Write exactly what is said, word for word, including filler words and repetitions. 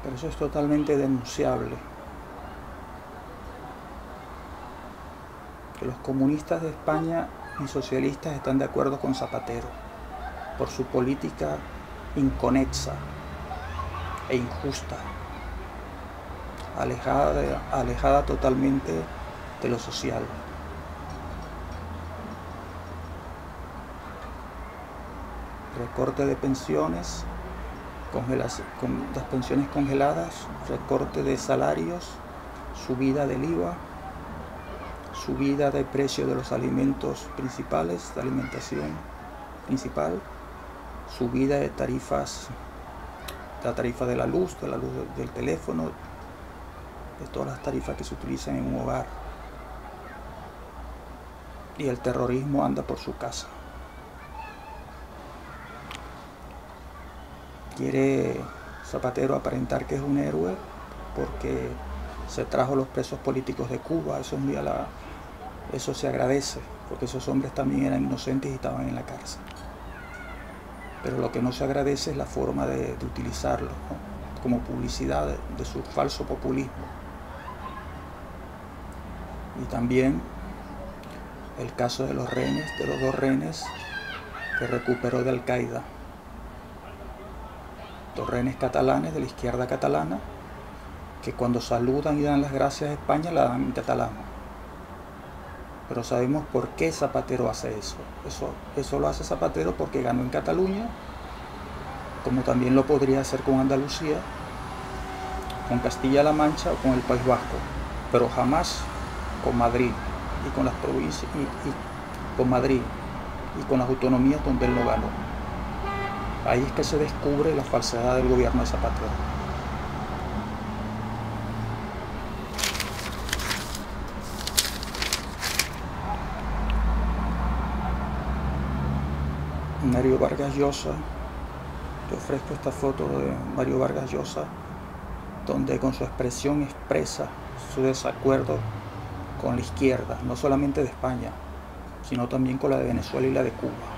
Pero eso es totalmente denunciable. Que los comunistas de España y socialistas están de acuerdo con Zapatero por su política inconexa e injusta, alejada, de, alejada totalmente de lo social. Recorte de pensiones, congelas, con las pensiones congeladas, recorte de salarios, subida del I V A, subida del precio de los alimentos principales, de alimentación principal, subida de tarifas, la tarifa de la luz, de la luz del teléfono, de todas las tarifas que se utilizan en un hogar. Y el terrorismo anda por su casa. Quiere Zapatero aparentar que es un héroe porque se trajo los presos políticos de Cuba. Eso, es muy a la, eso se agradece, porque esos hombres también eran inocentes y estaban en la cárcel. Pero lo que no se agradece es la forma de, de utilizarlo, ¿no? Como publicidad de, de su falso populismo. Y también el caso de los rehenes, de los dos rehenes que recuperó de Al-Qaeda. Dos rehenes catalanes de la izquierda catalana que cuando saludan y dan las gracias a España la dan en catalán. Pero sabemos por qué Zapatero hace eso. Eso, eso lo hace Zapatero porque ganó en Cataluña, como también lo podría hacer con Andalucía, con Castilla-La Mancha o con el País Vasco, pero jamás con Madrid y con las provincias y, y con Madrid y con las autonomías donde él no ganó. Ahí es que se descubre la falsedad del gobierno de Zapatero. Mario Vargas Llosa, te ofrezco esta foto de Mario Vargas Llosa, donde con su expresión expresa su desacuerdo con la izquierda, no solamente de España, sino también con la de Venezuela y la de Cuba.